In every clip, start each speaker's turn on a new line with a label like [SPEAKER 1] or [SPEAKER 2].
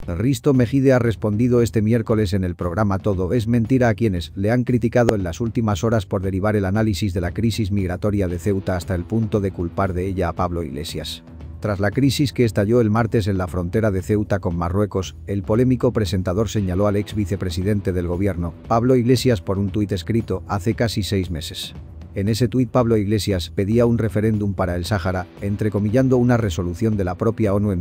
[SPEAKER 1] Risto Mejide ha respondido este miércoles en el programa Todo es mentira a quienes le han criticado en las últimas horas por derivar el análisis de la crisis migratoria de Ceuta hasta el punto de culpar de ella a Pablo Iglesias. Tras la crisis que estalló el martes en la frontera de Ceuta con Marruecos, el polémico presentador señaló al ex vicepresidente del gobierno, Pablo Iglesias, por un tuit escrito hace casi 6 meses. En ese tuit Pablo Iglesias pedía un referéndum para el Sáhara, entrecomillando una resolución de la propia ONU en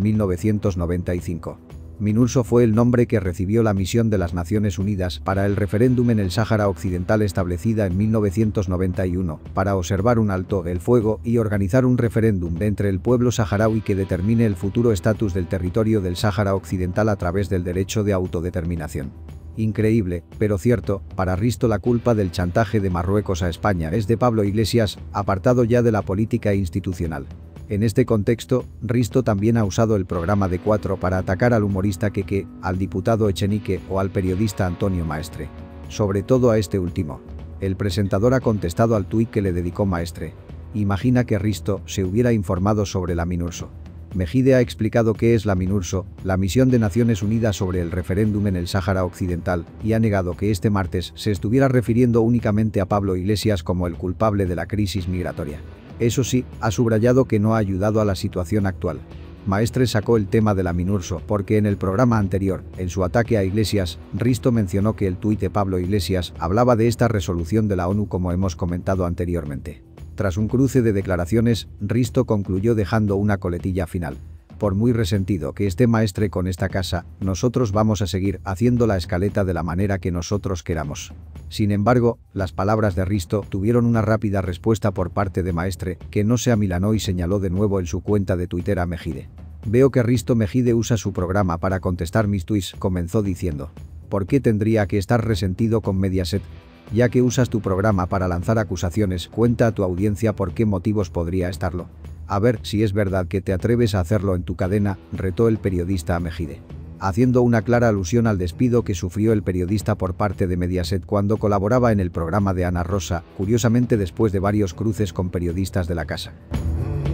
[SPEAKER 1] 1995. MINURSO fue el nombre que recibió la misión de las Naciones Unidas para el referéndum en el Sáhara Occidental establecida en 1991, para observar un alto el fuego y organizar un referéndum entre el pueblo saharaui que determine el futuro estatus del territorio del Sáhara Occidental a través del derecho de autodeterminación. Increíble, pero cierto, para Risto la culpa del chantaje de Marruecos a España es de Pablo Iglesias, apartado ya de la política institucional. En este contexto, Risto también ha usado el programa de 4 para atacar al humorista Keke, al diputado Echenique o al periodista Antonio Maestre. Sobre todo a este último. El presentador ha contestado al tuit que le dedicó Maestre. Imagina que Risto se hubiera informado sobre la MINURSO. Mejide ha explicado qué es la MINURSO, la misión de Naciones Unidas sobre el referéndum en el Sáhara Occidental, y ha negado que este martes se estuviera refiriendo únicamente a Pablo Iglesias como el culpable de la crisis migratoria. Eso sí, ha subrayado que no ha ayudado a la situación actual. Maestre sacó el tema de la MINURSO porque en el programa anterior, en su ataque a Iglesias, Risto mencionó que el tuit de Pablo Iglesias hablaba de esta resolución de la ONU como hemos comentado anteriormente. Tras un cruce de declaraciones, Risto concluyó dejando una coletilla final. Por muy resentido que esté Maestre con esta casa, nosotros vamos a seguir haciendo la escaleta de la manera que nosotros queramos. Sin embargo, las palabras de Risto tuvieron una rápida respuesta por parte de Maestre, que no se amilanó y señaló de nuevo en su cuenta de Twitter a Mejide. Veo que Risto Mejide usa su programa para contestar mis tweets, comenzó diciendo. ¿Por qué tendría que estar resentido con Mediaset? Ya que usas tu programa para lanzar acusaciones, cuenta a tu audiencia por qué motivos podría estarlo. A ver si es verdad que te atreves a hacerlo en tu cadena, retó el periodista a Mejide. Haciendo una clara alusión al despido que sufrió el periodista por parte de Mediaset cuando colaboraba en el programa de Ana Rosa, curiosamente después de varios cruces con periodistas de la casa.